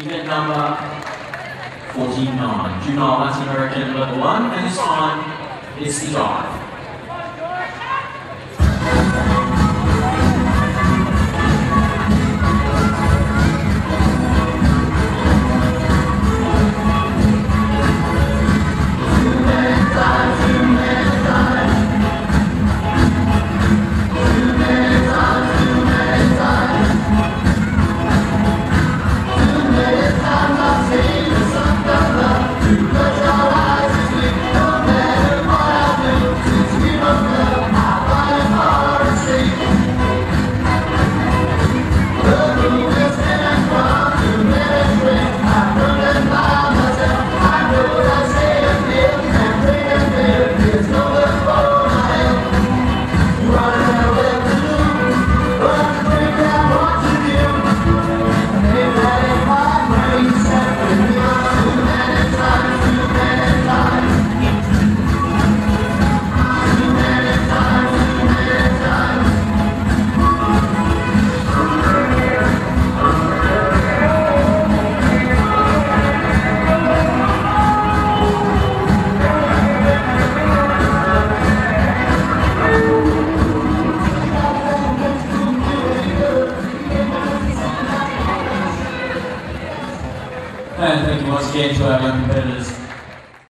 event number 49, Juvenile Latin American Level 1, and this time it's the dive. And thank you once again to our young competitors.